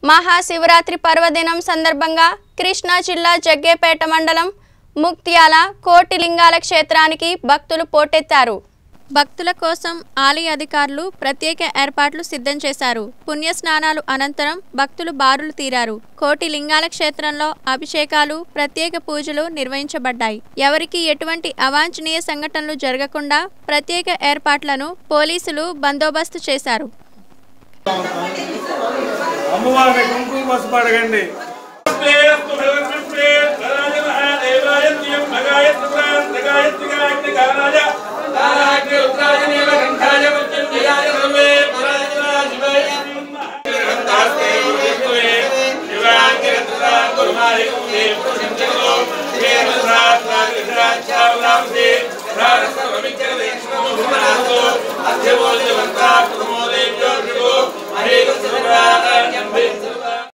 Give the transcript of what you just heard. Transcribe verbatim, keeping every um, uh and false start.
మహాశివరాత్రి పర్వదినం సందర్భంగా కృష్ణా జిల్లా జగ్గేపేట మండలం ముక్త్యాల కోటి లింగాల క్షేత్రానికి భక్తులు పోటెత్తారు. భక్తుల కోసం ఆలయ అధికారులు ప్రత్యేక ఏర్పాట్లు సిద్ధం చేశారు. పుణ్య స్నానాలు అనంతరం భక్తులు బారులు తీరారు. కోటి లింగాల క్షేత్రంలో అభిషేకాలు, ప్రత్యేక పూజలు నిర్వహించబడ్డాయి. ఎవరికి ఎటువంటి అవాంఛనీయ సంఘటనలు జరగకుండా ప్రత్యేక ఏర్పాట్లను పోలీసులు బందోబస్తు చేశారు. Rakhee